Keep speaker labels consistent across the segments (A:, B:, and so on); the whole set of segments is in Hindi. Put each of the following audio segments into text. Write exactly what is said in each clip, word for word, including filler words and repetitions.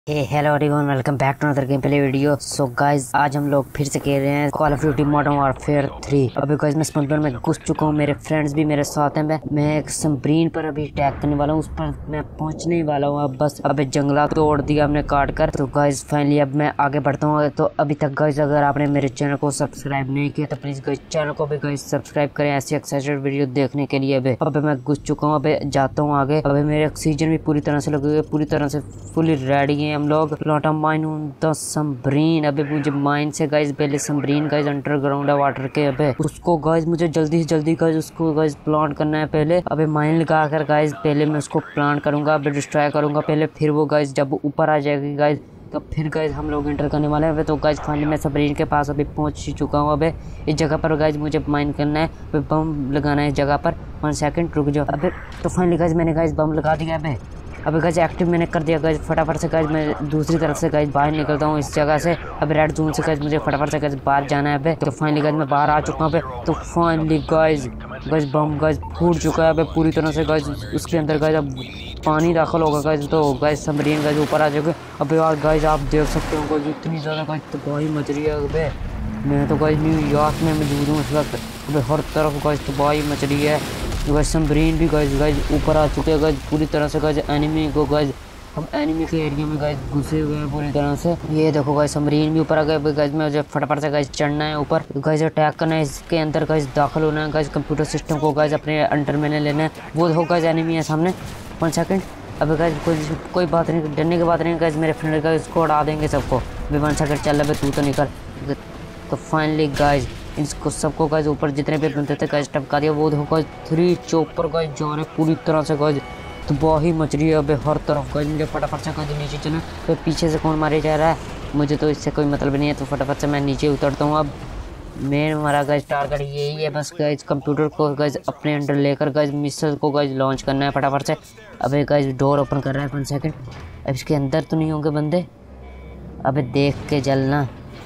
A: Hey hello everyone, welcome back to another game play video. So guys आज हम लोग फिर से खेल रहे हैं Call of Duty Modern Warfare three. अभी गाइज मैं स्पॉन्सर में घुस चुका हूँ, मेरे फ्रेंड्स भी मेरे साथ हैं। मैं मैं एक सब्रीन पर अभी अटैक करने वाला हूँ, उस पर मैं पहुंचने ही वाला हूँ। अब बस अभी जंगला तोड़ दिया हमने काट कर। तो गाइज फाइनली अब मैं आगे बढ़ता हूँ। तो अभी तक गाइज अगर आपने मेरे चैनल को सब्सक्राइब नहीं किया तो प्लीज गाइज चैनल को भी गाइज सब्सक्राइब करें ऐसी एक्साइटेड वीडियो देखने के लिए। अभी अभी मैं घुस चुका हूँ, अभी जाता हूँ आगे। अभी मेरे ऑक्सीजन भी पूरी तरह से लगे हुए, पूरी तरह से फुली रेडी है हम लोग। माइन द सब्रीन। अबे मुझे माइन से गाइज पहले सब्रीन गाइज अंडरग्राउंड है वाटर के। अबे उसको गाइज मुझे जल्दी से जल्दी गाइज उसको गाइज प्लांट करना है पहले। अबे माइन लगा कर गाइज पहले मैं उसको प्लांट करूंगा, अबे डिस्ट्रॉय करूंगा पहले, फिर वो गाइज जब ऊपर आ जाएगी गाइज तो फिर गाइज हम लोग एंटर करने वाले हैं। तो गाइज फाइनली मैं सब्रीन के पास अभी पहुंच ही चुका हूँ। अबे इस जगह पर गाइज मुझे माइन करना है, अबे बम लगाना है इस जगह पर। वन सेकंड रुक जाओ। अबे तो फाइनली गाइज मैंने गाइज बम लगा दिया। अबे अभी गाइज एक्टिव मैंने कर दिया गाइज। फटाफट से गाइज मैं दूसरी तरफ से गाइज बाहर निकलता हूँ इस जगह से। अब रेड जोन से गाइज मुझे फटाफट से गाइज बाहर जाना है। अबे तो फाइनली गाइज मैं बाहर आ चुका हूँ। अबे तो finally guys guys bomb guys फूट चुका है अबे पूरी तरह से गाइज। उसके अंदर गाइज अब पानी दाखिल होगा गाइज, तो गाइज सब्रीन गाइज ऊपर आ जाएगा। अबे यार गाइज आप देख सकते हो गाइज इतनी ज़्यादा गाइज तबाही मच रही है। अबे मैं तो गाइज न्यूयॉर्क में मौजूद हूँ इस वक्त। अबे हर तरफ गाइज तबाही मच रही है। गाइज सब्रीन भी गाइज गाइज ऊपर आ चुके हैं गाइज पूरी तरह से। गाइज एनिमी को गाइज हम एनिमी के एरिया में गाइज घुसे हुए हैं पूरी तरह से। ये देखो गाइज सब्रीन भी ऊपर आ गए। गाइज में मुझे फटाफट से गाइज चढ़ना है ऊपर, गाइज अटैक करना है इसके अंदर, गाइज दाखिल होना है गाइज। कंप्यूटर सिस्टम को गाइज अपने अंडर में लेना है। वो देखो गाइज एनिमी है सामने। One second. अबे गाइज कोई कोई बात नहीं, डरने की बात नहीं गाइज, मेरे फ्रेंड का इसको उड़ा देंगे सबको। अभी वन सेकंड चल अबे तू तो निकल। तो फाइनली गाइज इसको सबको गाइज ऊपर जितने भी बनते थे गाइज टपका दिया। वो देखो गाइज थ्री चौपर गाइज जा रहे पूरी तरह से गाइज तबाही मच रही है अबे हर तरफ गाइज। मुझे फटाफट से गाइज नीचे चलना। तो पीछे से कौन मारे जा रहा है मुझे तो इससे कोई मतलब नहीं है। तो फटाफट से मैं नीचे उतरता हूँ। अब मेन हमारा गाइज टारगेट यही है बस गाइज कंप्यूटर को गाइज अपने अंडर लेकर गाइज मिसाइल को गाइज लॉन्च करना है फटाफट से। अबे गाइज डोर ओपन कर रहा है। One second. अब इसके अंदर तो नहीं होंगे बंदे, अबे देख के जलना,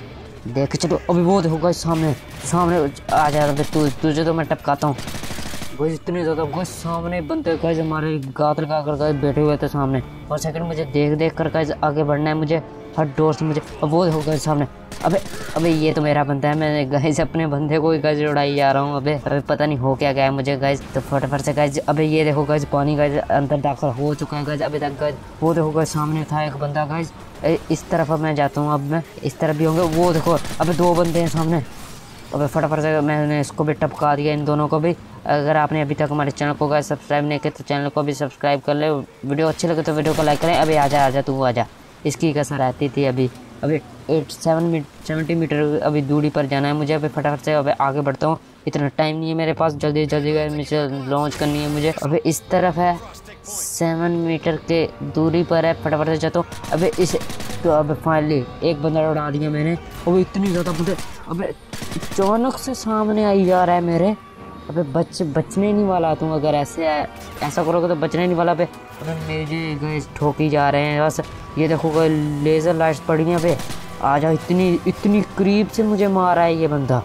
A: देख के चलो। अभी वो देखो गाइज सामने सामने आ जा रहा तू, तुझे तो मैं टपकाता हूँ गाइज इतने ज़्यादा गाइज सामने बनते गाइज हमारे गात लगा कर गाइज बैठे हुए थे सामने। और सेकंड मुझे देख देख कर गाइज आगे बढ़ना है मुझे हर डोर से मुझे। अब वो देखो गाइज सामने। अबे अबे ये तो मेरा बंदा है, मैं गाइज अपने बंदे को ही गाइज उड़ाई जा रहा हूँ। अबे अबे पता नहीं हो क्या गया है मुझे गाइज। तो फटाफट से गाइज अबे ये देखो गाइज पानी गाइज अंदर दाखिल हो चुका है गाइज अभी तक गाइज। वो देखो गाइज सामने था एक बंदा गाइज। इस तरफ अब मैं जाता हूँ, अब मैं इस तरफ भी होंगे। वो देखो अबे दो बंदे हैं सामने। अबे फटाफट से मैंने इसको भी टपका दिया, इन दोनों को भी। अगर आपने अभी तक हमारे चैनल को गाइज सब्सक्राइब नहीं किया तो चैनल को भी सब्सक्राइब कर ले। वीडियो अच्छी लगे तो वीडियो को लाइक करें। अभी आजा आजा तू आजा, इसकी कसर रहती थी। अभी अभी eight seven metre seventy metre अभी दूरी पर जाना है मुझे। अभी फटाफट से अभी आगे बढ़ता हूँ, इतना टाइम नहीं है मेरे पास, जल्दी जल्दी मुझे लॉन्च करनी है मुझे। अभी इस तरफ है सेवन मीटर के दूरी पर है, फटाफट से जाता हूँ। अबे इस तो अब फाइनली एक बंदा उड़ा दिया मैंने। अबे इतनी ज़्यादा बंदे अबे अचानक से सामने आई जा रहा है मेरे। अबे बच बचने नहीं वाला तुम, अगर ऐसे ऐसा करोगे तो बचने नहीं वाला। अबे अबे मेरे गाइस ठोकी जा रहे हैं बस। ये देखो गाइस लेज़र लाइट्स पड़ी हैं। अबे आ जाओ, इतनी इतनी करीब से मुझे मारा है ये बंदा।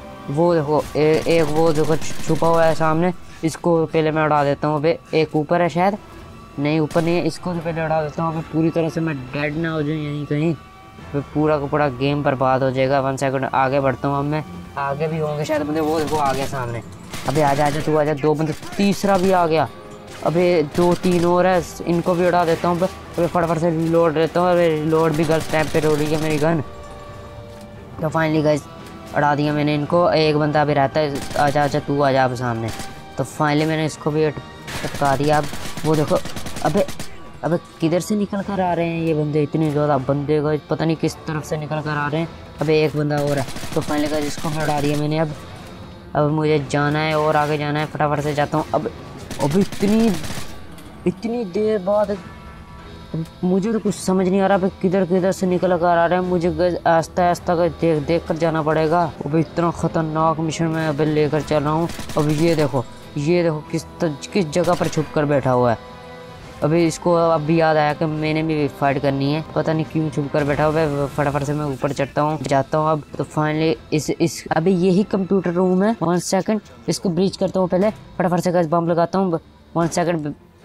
A: वो देखो ए, एक वो देखो छुपा हुआ है सामने, इसको पहले मैं उड़ा देता हूँ। अबे एक ऊपर है शायद, नहीं ऊपर नहीं है, इसको तो पहले उड़ा देता हूँ। अबे पूरी तरह से मैं डेड ना हो जाऊँ यहीं कहीं, फिर पूरा का पूरा गेम बर्बाद हो जाएगा। वन सेकंड आगे बढ़ता हूँ। अब मैं आगे भी होंगे शायद बंदे। वो देखो आ गया सामने। अबे आजा आजा तू आजा, दो बंदे, तीसरा भी आ गया। अबे दो तीन और है, इनको भी उड़ा देता हूँ। अबे फटाफट से रिलोड देता हूँ। अबे रिलोड भी गलत टाइम पे हो रही है मेरी गन। तो फाइनली गाइस उड़ा दिया मैंने इनको। एक बंदा अभी रहता है, आजा आजा तू आजा अब सामने। तो फाइनली मैंने इसको भी टपका दिया। अब वो देखो अबे अबे किधर से निकल कर आ रहे हैं ये बंदे, इतने ज़्यादा बंदे गाइस पता नहीं किस तरफ से निकल कर आ रहे हैं। अबे एक बंदा और है। तो फाइनली गाइस इसको मैं उड़ा दिया मैंने। अब अब मुझे जाना है और आगे जाना है, फटाफट से जाता हूँ। अब अभी इतनी इतनी देर बाद मुझे तो कुछ समझ नहीं आ रहा, किधर किधर से निकल कर आ रहे हैं मुझे। गज आस्ता आस्ता गज देख देख कर जाना पड़ेगा। अभी इतना खतरनाक मिशन में अभी लेकर चल रहा हूँ। अब ये देखो ये देखो किस किस जगह पर छुप कर बैठा हुआ है। अभी इसको अब भी याद आया कि मैंने भी फाइट करनी है, पता नहीं क्यों छुप कर बैठा हुआ है। फटाफट से मैं ऊपर चढ़ता हूँ, जाता हूँ। अब तो फाइनली इस इस अभी यही कंप्यूटर रूम है। वन सेकंड इसको ब्रीच करता हूँ पहले, फटाफट से गज बम लगाता हूँ। वन सेकंड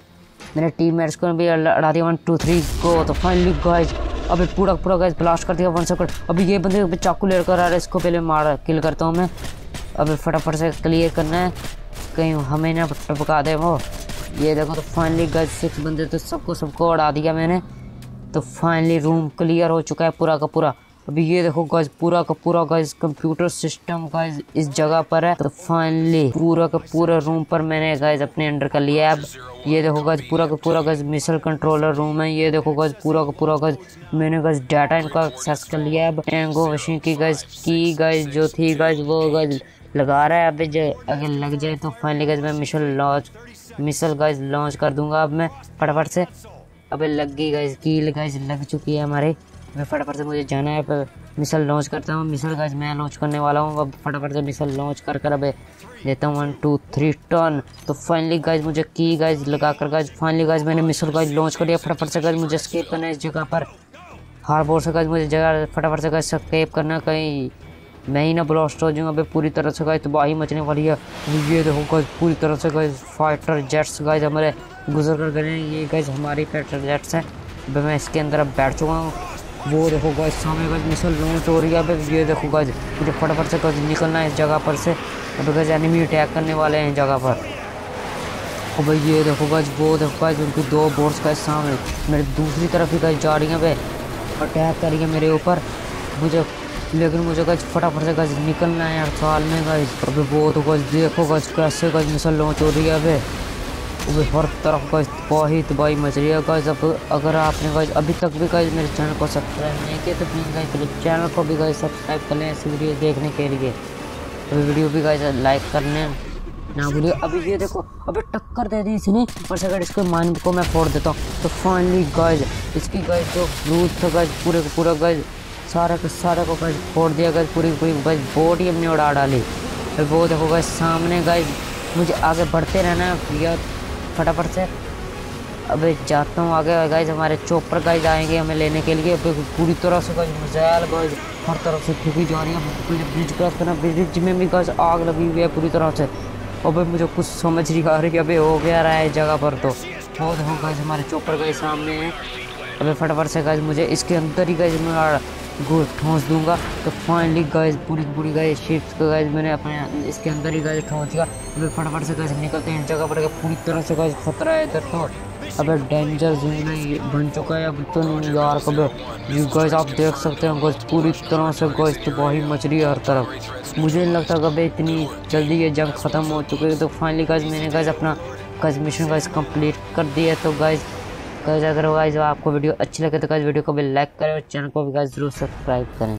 A: मेरे टीममेट्स को भी लड़ा दिया। One two three go. तो फाइनली गाइस अभी पूरा पूरा गाइस ब्लास्ट कर दिया वन सेकंड। अभी ये बंदे अभी चाकू लेकर आ रहा है, इसको पहले मार किल करता हूँ मैं। अभी फटाफट से क्लियर करना है, कहीं हमें ना टपका दे वो। ये देखो तो फाइनली गाइस सिक्स बंदे तो सबको सबको उड़ा दिया मैंने। तो फाइनली रूम क्लियर हो चुका है पूरा का पूरा। अभी ये देखो गाइस पूरा का पूरा गाइस कंप्यूटर सिस्टम गाइस इस जगह पर है। तो फाइनली पूरा का पूरा रूम पर मैंने गाइस अपने अंडर कर लिया है। अब ये देखो गाइस पूरा का पूरा गाइस मिसाइल कंट्रोलर रूम है। ये देखो गाइस पूरा का पूरा गाइस मैंने गाइस डाटा इनका एक्सेस कर लिया है। अब टैंगो मशीन की गाइस की गाइस जो थी गाइस वो गाइस लगा रहा है। अभी अगर लग जाए तो फाइनली गाइस मैं missile launch missile guys launch कर दूंगा। अब मैं फटाफट से अबे लग गई गाइस कील गाइस लग चुकी है हमारे। मैं फटाफट से मुझे जाना है पर मिसाइल लॉन्च करता हूँ। मिसाइल गाइस मैं लॉन्च करने वाला हूँ। अब फटाफट से मिसाइल लॉन्च कर कर अबे देता हूँ वन टू थ्री टर्न। तो फाइनली गाइस मुझे की गाइस लगा कर गाइस फाइनली गाइस मैंने मिसाइल गाइस लॉन्च कर दिया। फटाफट से गाइस मुझे एस्केप करना है इस जगह पर। हार्बर से गाइस मुझे जगह फटाफट से गाइस एस्केप करना, कहीं मैं ही ना ब्लास्ट हो जाऊँ। अबे पूरी तरह से गाइस तबाही मचने वाली है। ये देखो गाइस पूरी तरह से गाइस फाइटर जेट्स गाइस हमारे गुजर कर गए हैं। ये गाइस हमारी फाइटर जेट्स हैं। अबे मैं इसके अंदर अब बैठ चुका हूँ। वो देखो गाइस सामने गाइस मिसाइल लॉन्च हो रही है। अबे ये देखो गाइस मुझे फटाफट से गाइस निकलना है इस जगह पर से। अबे गाइस एनिमी अटैक करने वाले हैं इस जगह पर। अबे ये देखो गाइस वो देखो गाइस उनकी दो बोट्स गाइस सामने मेरे दूसरी तरफ ही गाइस जा रही हैं। अबे अटैक कर रही है मेरे ऊपर मुझे, लेकिन मुझे गाइस फटाफट से गाइस निकलना है यार साल में गाइस। अबे वो तो गाइस देखो गाइस कैसे गाइस मिसाइल लॉन्च हो रही है। अबे अबे हर तरफ गाइस तबाही तबाही मच रही है गाइस। अब अगर आपने गाइस अभी तक भी गाइस मेरे चैनल को सब्सक्राइब नहीं किया तो प्लीज़ गाइस मेरे चैनल को भी गाइस सब्सक्राइब कर लें ऐसी वीडियो देखने के लिए। तो वीडियो भी गाइस लाइक करने ना भूलिए। अभी ये देखो अबे टक्कर दे दी इसने और से गाइस इसको माइंड को मैं फोड़ देता हूँ। तो फाइनली गाइस इसकी गाइस जो ब्लूथ था गाइस पूरे को पूरा गाइस सारा के सारा को गाइस फोड़ दिया गाइस। पूरी पूरी गाइस बोट ही हमने उड़ा डाली। वो देखो गाइस सामने गाइस मुझे आगे बढ़ते रहना है यार फटाफट से। अबे जाता हूँ आगे गाइस। हमारे चोपर गाइस आएंगे हमें लेने के लिए। अबे पूरी तरह से गाइस मिसाइल गाइस हर तरफ से फेंकी जा रही है। ब्रिज क्रॉस करना, ब्रिज में भी गाइस आग लगी हुई है पूरी तरह से। अबे मुझे कुछ समझ नहीं आ रही कि अबे हो गया रहा है इस जगह पर। तो वो देखो गाइस हमारे चोपर गाइस सामने हैं। अबे फटाफट से गाइस मुझे इसके अंदर ही गाइस मैं गोल ठोंस दूंगा। तो फाइनली गाइस पूरी पूरी गाइस शिप्स को गाइस मैंने अपने इसके अंदर ही गाइस ठोंस दिया। अबे फटाफट से गाइस निकलते हैं इस जगह पर। पूरी तरह से गाइस खतरा है इधर तो। अबे डेंजर जोन है बन चुका है अब तो यार। कब ये गाइस आप देख सकते हैं गाइस पूरी तरह से गाइस तबाही मच रही है हर तरफ। मुझे नहीं लगता कभी इतनी जल्दी ये जंग खत्म हो चुकी है। तो फाइनली गाइस मैंने गाइस अपना गाइस मिशन गाइस कंप्लीट कर दिया है। तो गाइस गाइस अगर गाइस आपको वीडियो अच्छी लगे तो गाइस वीडियो को भी लाइक करें और चैनल को भी गाइस जरूर सब्सक्राइब करें।